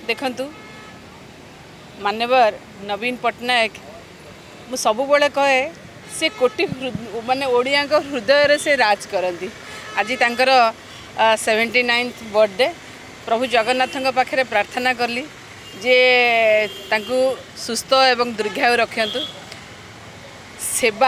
देखंतु मान्यवर नवीन पट्टनायक मु सबुबले कहे से कोटि माने ओडिया हृदय रे से राज करती। आज तांकर 79th बर्थडे प्रभु जगन्नाथ पाखे प्रार्थना करली जे तांकु सुस्थ एवं दीर्घायु रखंतु। सेवा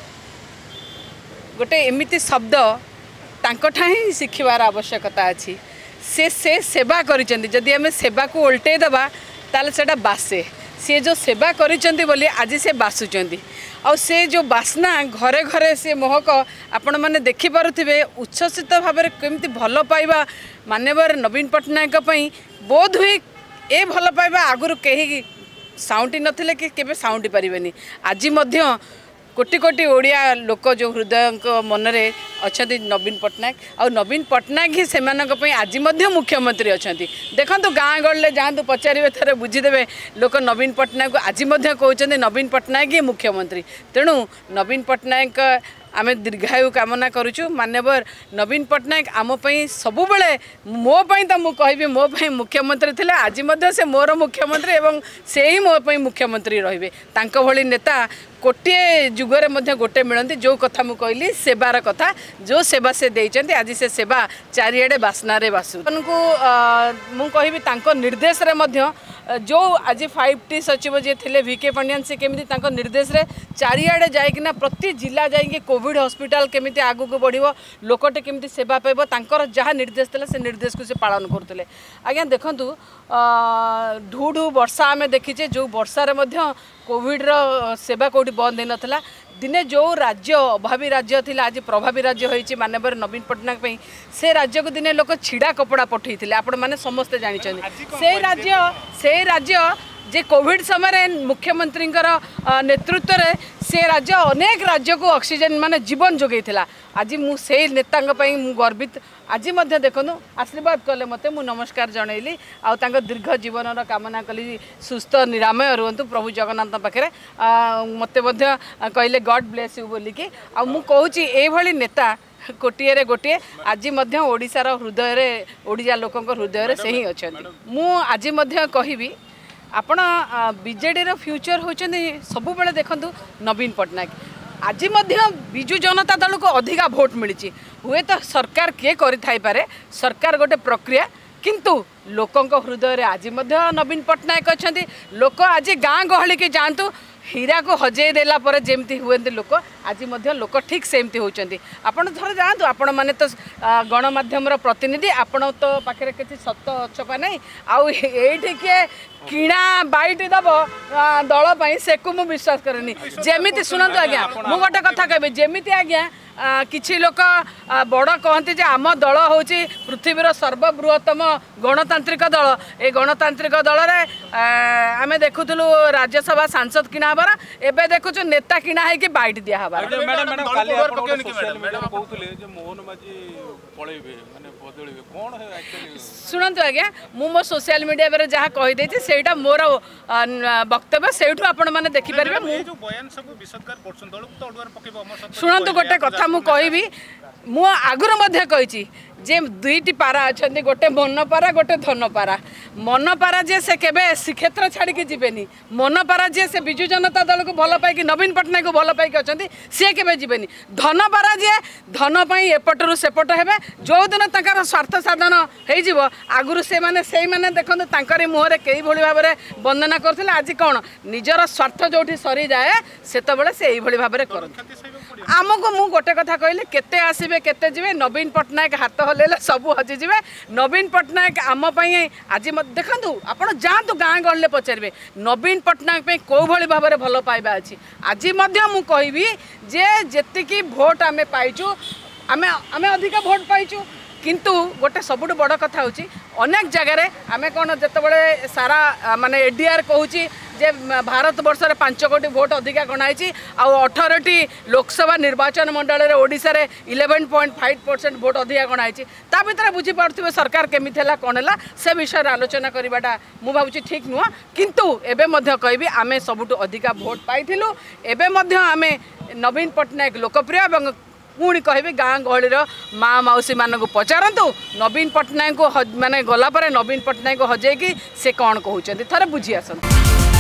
गोटे एमिति शब्द तांकठा ही शिखिबार आवश्यकता अच्छी। से सेवा करिसेंती जदि आमे सेवा को उल्टे दबा ताले सेटा बासे। सी जो सेवा करिसेंती बोली आज से बासुचंती और से जो बासना घरे घरे से महक आपण माने देखि पारुथिबे उच्छ्वसित भाव में केमती भल पाइबा मान्यवर नवीन पट्टनायक पई बोध हुई ए भल पाइबा आगुरु केही साउंटी नथिले कि केबे साउंटी परिबेनी। आज मध्य कोटि कोटि ओडिया लोक जो हृदय मनरे अच्छा नवीन पट्टनायक और नवीन पट्टनायक ही से आज मुख्यमंत्री अच्छा। देखो गाँ गले जातु पचारे थे बुझीदे लोक नवीन पट्टनायक को आज कहते नवीन पट्टनायक ही मुख्यमंत्री। तेणु नवीन पट्टनायक आमे दीर्घायु कामना करुचु। मान्यवर नवीन पट्टनायक आमपाई सबुबले मो पाई तो मु कहबी मो पाई मुख्यमंत्री थिले आज से मोर मुख्यमंत्री एवं से ही मो पाई मुख्यमंत्री रहिबे। तांको भली नेता कोटे जुगरे मध्य गोटे मिलती जो कथा मु कहली सेवार कथा जो सेवा से देइचंती आज से सेवा चारिआडे बासना रे बासु को मु कहबी तांको निर्देश रे मध्य जो आज 5T सचिव जे थिले VK पांड्यान से केमिति तांको निर्देश रे चारिआडे जाइकिना प्रति जिला जाइके कोविड हॉस्पिटल केमिति आगु को बढ़िबो लोकटे केमिति सेवा पाइबो तांकर जहाँ निर्देश देला से निर्देश को से पालन करतले। आज्ञा देखंतु ढू ढू वर्षा आमे देखिचे जो वर्षा रे मध्य कोविड रो सेवा कोठी बंद है नथला। दिने जो राज्य अभावी राज्य थिला आज प्रभावी राज्य होईची मान्यवर नवीन पट्टनायक पई से राज्य को दिने लोक छिड़ा कपड़ा पठई थिले आपण माने समस्त जानि छथि। से राज्य जे कोविड समय मुख्यमंत्री नेतृत्व रे से राज्य अनेक राज्य को ऑक्सीजन माने जीवन जोगई थिला। आज मु से नेता मु गर्वित। आज मध्य देखनु आशीर्वाद कले मते मु नमस्कार जनइली आ तांको दीर्घ जीवन कामना कली सुस्थ निरामय रुहंतु प्रभु जगन्नाथ पाखे मते मध्य कहले गॉड ब्लेस यू बोली कि आ मु कहूची ए भली नेता कोटिए रे गोटे आज मध्य ओडिशार हृदय रे ओडिया लोकंक हृदय रे से ही अछंती। मु आज मध्य कहिबी आपण बीजेडी रो फ्यूचर होचंदी सब बेले देखंतु नवीन पट्टनायक। आज मध्य बिजु जनता दल को अधिका भोट मिली हुए तो सरकार किए करि थाई पारे सरकार गोटे प्रक्रिया किंतु लोकंक हृदय रे आज मध्य नवीन पट्टनायक अछंती। लोक आज गाँ गहली के जानतु हीरा को हजे देला पर जेमती हुए लोक आज मध्य लोक ठीक सेमती होचंती। आपण थोड़े जानतु आपण माने तो गणमाध्यम प्रतिनिधि आपण तो पाखे किसी सत अछपा नहीं आउ एठी के किणा बाइट दब दल पाई से को मु विश्वास करनी। जेमिति सुनंतु आज्ञा मु गोटे कथा कहबे जेमिति आज्ञा किछि लोक बड़ कहते जे आम दल होची पृथ्वीर सर्वबृहत्तम गणतांत्रिक दल। ए गणतांत्रिक दल रे आमे देखुथुलु राज्यसभा सांसद किना हबार एबे देखुछु नेता किना है कि बाइट दिया हबार। मैडम काली आपण सोशल मीडिया रे कहउतले जे मोहन माजी पळेबे माने बदलिबे कोन है एक्चुअली। सुनंतु आज्ञा मु मो सोशल मीडिया रे जहा कहि देछि सेटा मोर वक्तव्य सेठु आपण माने देखि परबे। मु जो बयान सब विसदकार करछन दल तो अडवार पकेबो हमर सुनंतु गोटे कथा मु कहबी मु आगुर मध्य कहिछि जे दुईटी पारा अच्छा गोटे मनपारा गोटे धनपारा। मनपारा जे से केबे श्रीक्षेत्र छाड़ी के जीवेनी मनपारा जे से बिजु जनता दल को भल पाई नवीन पट्टनायक को भल पाई अच्छा सी केबे जीवेनी। धनपारा जे धन पाई एपटरू सेपट हेबे जो दिन तंकर स्वार्थ साधन हो आगुरु से माने सेई माने देखंतु तांकरी मुहरे कई भली भाव में वंदना करथिले। आज कौन निजर स्वार्थ जोठी सरी जाए सेतबेले से एई भली भाव में करथि। आमको मु गोटे कथा कहले केते आसीबे केते जीवे नवीन पट्टनायक हाथ हलेले सबू हजिजे। नवीन पट्टनायक आम पाई आज देखु आपड़ जातु गाँ गहले पचारे नवीन पट्टनायक कौ भाई भाव में भल पाइबा अच्छी। आज मु कहबी जे जेतिकी भोट आमे पाइचु आमे आमे अधिका भोट पाइचु किंतु गोटे सबुठ बड़ कथा होची अनेक जगह आमे कौन जिते सारा माने एडीआर कहूँ जे भारत वर्ष रे 5 कोटी भोट अधिका गणाई आउ 18टी लोकसभा निर्वाचन मंडल रे ओडिशा रे 11.5% भोट अधिका गणाई ता भीतर बुझी पार्थ्य सरकार केमिति हैला कोन हैला से विषय रे आलोचना करबाटा मु भाबुची ठीक नुह। किंतु एबे मध्य कहबी आमे सबुठ अधिका भोट पाइथिलु एबे मध्य आमे नवीन पट्टनायक लोकप्रिय एवं पुणी कहबी गाँ गहली माँ मौसी मान पचारतु नवीन पट्टनायक को माने गला पर नवीन पट्टनायक को हजेकी से कौन कहते थे बुझी आसतु।